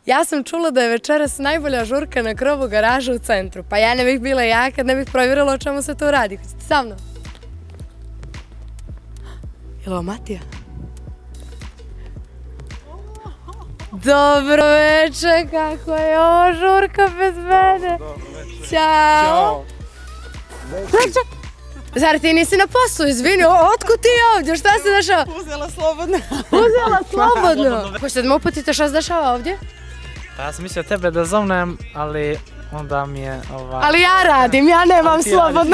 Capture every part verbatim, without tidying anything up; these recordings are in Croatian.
Ja sam čula da je večeras najbolja žurka na krovu garaža u centru, pa ja ne bih bila ja kad ne bih provjerila o čemu se to radi. Hoćete sa mnom? Je li ovo Matija? Dobro večer, kako je ovo žurka bez mene? Ćao! Čak, zar ti nisi na poslu, izvini, otkud ti ovdje, šta se dešava? Uzela slobodno. Uzela slobodno? Hoćete da me uputite šta se dešava ovdje? Pa ja sam mislio tebe da zovnem, ali onda mi je ovaj... Ali ja radim, ja nemam slobodno.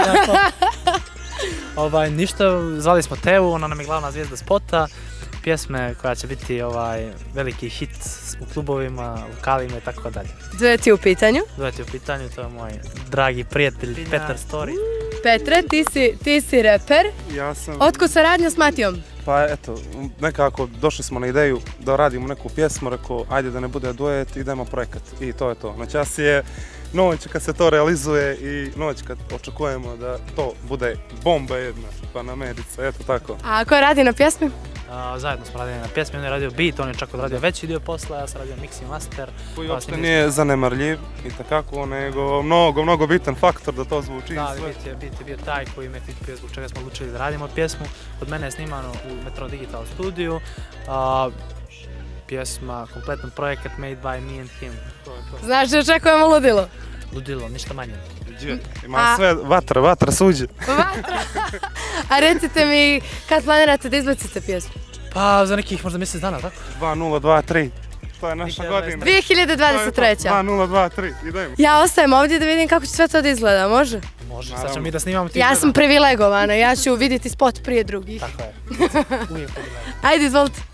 Ovaj, ništa, zvali smo Tevu, ona nam je glavna zvijezda spota, pjesme koja će biti ovaj veliki hit u klubovima, lokalima i tako dalje. Duet je u pitanju? Duet je u pitanju, to je moj dragi prijatelj Petar Story. Petre, ti si, ti si reper. Ja sam... Otkud saradnja s Matijom? Pa eto, nekako došli smo na ideju da radimo neku pjesmu, rekao ajde da ne bude duet, idemo projekat i to je to. Noćas je noć kad se to realizuje i noć kad očekujemo da to bude bomba jedna, pa na medica, eto tako. A ko radi na pjesmi? Uh, zajedno smo radili na pjesmi, on je radio beat, on je čak odradio veći dio posla, ja sam radio mix i master. Koji uopšte nije zanemarljiv i takako, nego mnogo, mnogo bitan faktor da to zvuči. Da, beat je, beat je bio taj koji me pitio zbog čega smo odlučili da radimo pjesmu. Od mene je snimano u Metro Digital studiju. Uh, pjesma, kompletan projekat made by me and him. To je to. Znaš da očekujemo ludilo? Ludilo, ništa manje. Ima sve vatra, vatra suđe. Vatra! A recite mi, kad planirate da izbacite pjesmu? Pa za nekih možda mjesec dana, tako? dva nula dva tri, to je naša godina. dvije hiljade dvadeset treća. dva nula dva tri, idemo. Ja ostajem ovdje da vidim kako će sve to da izgleda, može? Može, sad ćemo mi da snimamo ti. Ja sam privilegovana, ja ću vidjeti spot prije drugih. Tako je, uvijek privilegovana. Ajde, izvolite.